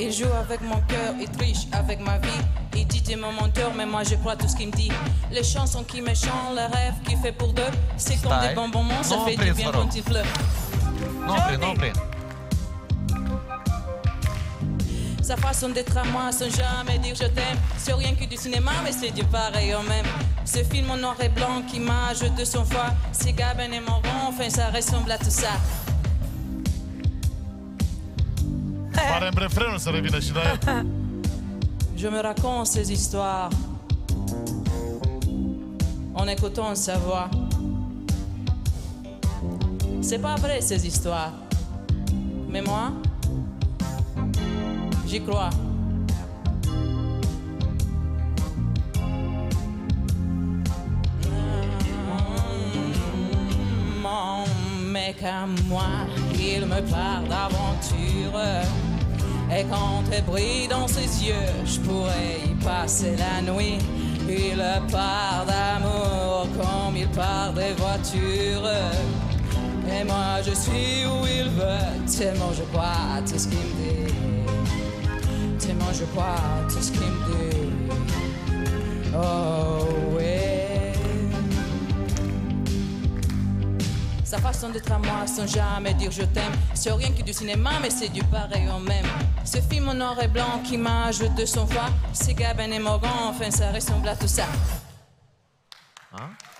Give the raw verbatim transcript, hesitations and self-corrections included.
Il joue avec mon cœur, il triche avec ma vie. Il dit t'es mon menteur, mais moi je crois tout ce qu'il me dit. Les chansons qui me chantent, les rêves qu'il fait pour deux, c'est comme des bonbons, ça fait du bien quand il pleut. Non, prie, non, prie. Sa façon d'être à moi sans jamais dire je t'aime. C'est rien que du cinéma, mais c'est du pareil au même. Ce film en noir et blanc qui m'a joué de son foie. C'est Gabin et Moron, enfin ça ressemble à tout ça. Pare-mi refrenul să revină și la el. Je me raconte ces histoires en écoutant sa voix. C'est pas vrai ces histoires, mais moi, j'y crois. Mon mec à moi, il me parle d'aventure. Et quand elle brille dans ses yeux, je pourrais y passer la nuit. Il parle d'amour comme il parle des voitures. Et moi je suis où il veut, tellement je crois tout ce qu'il me dit. Tellement je crois tout ce qu'il me dit. Oh oui. Sa façon d'être à moi sans jamais dire je t'aime. C'est rien que du cinéma, mais c'est du pareil au même. Ce film en noir et blanc qui m'a joué de son foie. C'est Gabin et Morgan, enfin ça ressemble à tout ça. Hein?